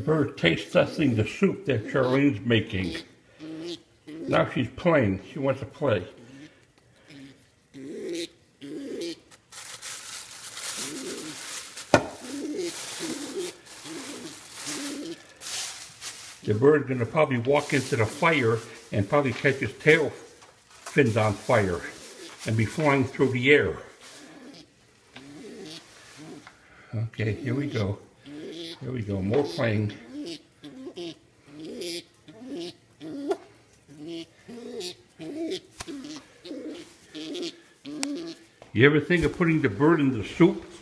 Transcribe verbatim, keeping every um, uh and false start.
bird taste testing the soup that Charlene's making. Now she's playing. She wants to play. The bird's going to probably walk into the fire and probably catch his tail fins on fire and be flying through the air. Okay, here we go. Here we go, more playing. You ever think of putting the bird in the soup?